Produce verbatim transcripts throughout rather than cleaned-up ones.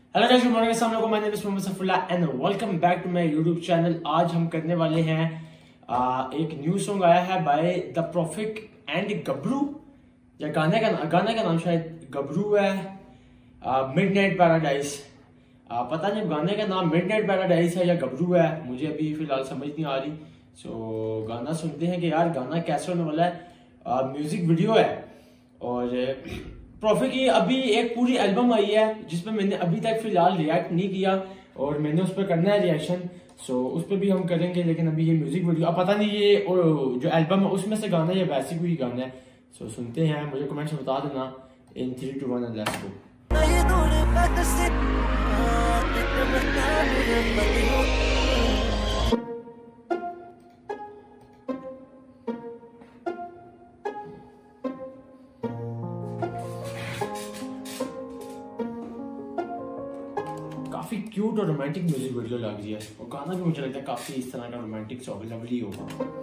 Hello guys, good morning, अस्सलाम वालेकुम। My name is Mohammad Saifullah and welcome back to my YouTube channel. आज हम करने वाले हैं आ, एक न्यू सॉन्ग आया है by the profit and Gabru, या गाने का गाने का नाम शायद गबरू है, मिडनाइट पैराडाइज। पता नहीं गाने का नाम मिडनाइट पैराडाइज है या गबरू है, मुझे अभी फिलहाल समझ नहीं आ रही। सो so, गाना सुनते हैं कि यार गाना कैसे होने वाला है। म्यूजिक वीडियो है और प्रोफिट की अभी एक पूरी एल्बम आई है जिसपे मैंने अभी तक फिलहाल रिएक्ट नहीं किया और मैंने उस पर करना है रिएक्शन। सो उस पर भी हम करेंगे, लेकिन अभी ये म्यूजिक वीडियो अब पता नहीं ये जो एल्बम है उसमें से गाना है या वैसी कोई गाना है। सो सुनते हैं, मुझे कमेंट्स में बता देना। In three two one let's go. काफी क्यूट और रोमांटिक म्यूजिक वीडियो लग रही है और गाना भी मुझे लगता है काफी इस तरह का रोमांटिक सा लवली होगा।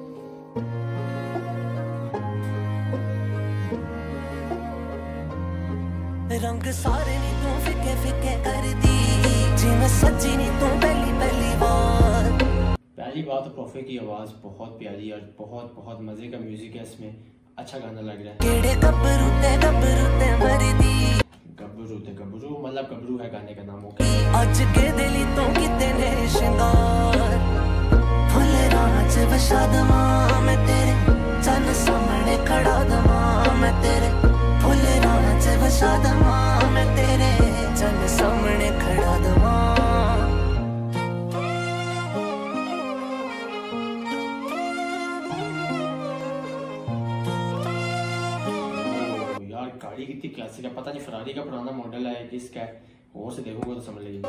रंग सारे नी तू फिके फिके कर दी, जिवें सजी नी तू पहली पहली बार। पहली बात तो प्रोफिट की आवाज बहुत प्यारी और बहुत बहुत मजे का म्यूजिक है, इसमें अच्छा गाना लग रहा है। केड़े गबरू ते गबरू ते मरदी, गबरू ते गबरू मतलब गबरू है गाने का नाम। ओके अज के दिली तो किते ने श्रृंगार, फुल राज वशा दवा मैं तेरे, चन सामने खड़ा दवा मैं तेरे, फुल राज वशा दवा मैं तेरे, चन सामने खड़ा दवा। यार गाड़ी कितनी क्लासिक है, पता नहीं फरारी का पुराना मॉडल है किसका है, और से देखोगे तो समझ लीजिए।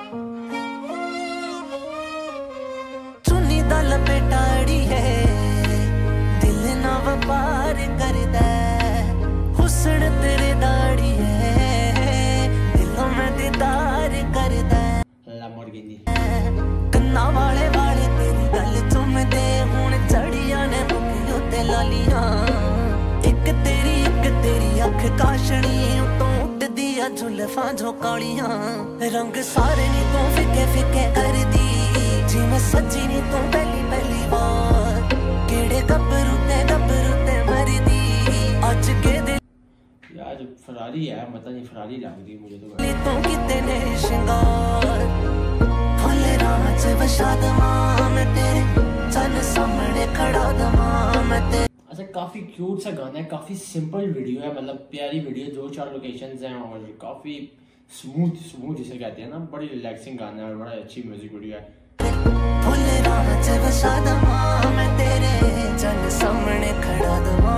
चुनी दा लपेटाड़ी है, दिल ना व्यापार करदा, हुस्न तेरे दाड़ी है, दिलों में दीदार करदा। लैम्बोर्गिनी कन्ना वाले वाले तेरी गल चुमदे, हुण चढ़िया ने मुख उत्ते लालियां, एक तेरी एक तेरी अख काशनी, उतों उड़दी आ जुल्फां जो कालियां। रंग सारे नी तू फिके फिके कर दी, जिवें सजी नी तू पहली पहली बार। केड़े गबरू ते गबरू ते मरदी, अज के दिल यार फरारी है, पता नहीं फरारी लग रही मुझे तो। तू किते ने श्रृंगार, फुल राज वशा दवा मैं तेरे, चन सामने खड़ा दवा मैं तेरे। अच्छा काफी क्यूट सा गाना है, काफी सिंपल वीडियो है, मतलब प्यारी वीडियो, दो चार लोकेशंस हैं और काफी स्मूथ स्मूथ जिसे कहते हैं ना, बड़ी रिलैक्सिंग गाना है और बड़ा अच्छी म्यूजिक वीडियो है। फुल राज वशा दवा मैं तेरे, चन सामने खड़ा दवा।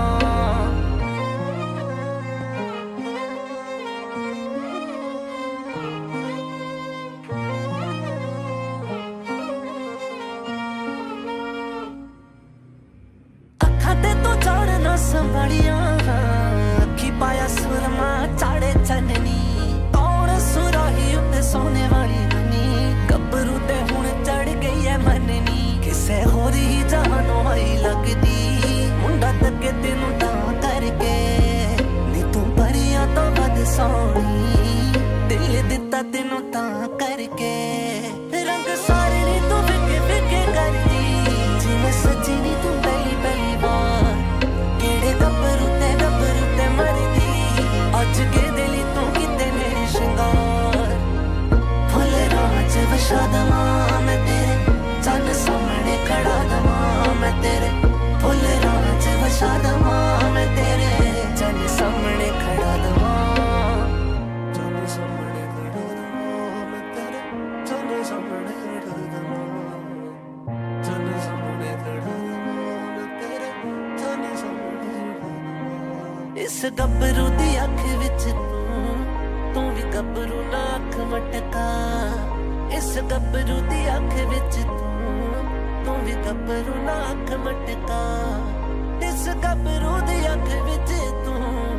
संभालिया अखी पाया सुरमा चाड़े चननी, कौन सुराही उत्ते सोने वाली ननी, गबरू ते हुण चढ़ गई है मननी, किसे होर ही जहानों आई लगदी, मुंडा तके तेनू तां करके, नी तू परियां तो वध सोहनी, दिल दिता तेनू तां करके। रंग सारे नी तू फिके फिके करदी, जिवें सजी नी तू पहली पहली बार। केड़े गबरू ते गबरू ते मरदी, अज के दिली तू किते ने श्रृंगार, फुल राज वशा दवा मैं तेरे, चन सामने खड़ा दवा मैं तेरे, फुल राज वशा दवा मैं तेरे, चन सामने खड़ा दवा, चन सामने खड़ा दवा मैं तेरे, चन सामने खड़ा दवा, चन सामने खड़ा दवा मैं तेरे, चन सामने। इस गबरू दी अख विच तू तू भी गबरू ना अख मटका, इस गबरू दी अख विच तू तू भी गबरू ना अख मटका, इस गबरू दी अख विच तू,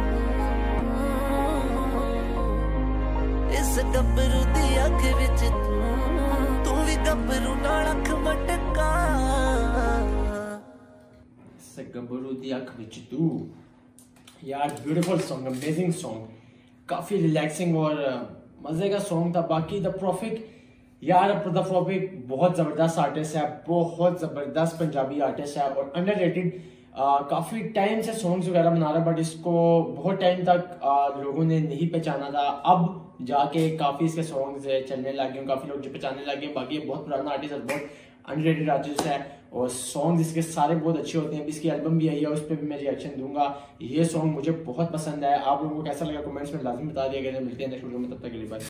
इस गबरू दी अख विच तू तू भी गबरू ना अख मटका, इस गबरू दी अख विच तू। यार ब्यूटीफुल सॉन्ग, अमेजिंग सॉन्ग, काफी रिलैक्सिंग और मजे का सॉन्ग था। बाकी द प्रॉफिक यार, द प्रॉफिक बहुत जबरदस्त आर्टिस्ट है, बहुत जबरदस्त पंजाबी आर्टिस्ट है और अंडररेटेड। काफी टाइम से सॉन्ग्स वगैरह बना रहा है, बट इसको बहुत टाइम तक आ, लोगों ने नहीं पहचाना था। अब जाके काफी इसके सॉन्ग्स चलने लगे, काफी लोग जो पहचानने लगे। बाकी ये बहुत पुराना आर्टिस्ट है, बहुत अंडररेटेड आर्टिस्ट है और सॉन्ग्स इसके सारे बहुत अच्छे होते हैं। इसकी एल्बम भी आई है, उस पर भी मैं रिएक्शन दूंगा। ये सॉन्ग मुझे बहुत पसंद है। आप लोगों को कैसा लगा कमेंट्स में लाजमी बता दिया गया। मिलते हैं नेक्स्ट वीडियो में, तब तक के लिए बाय।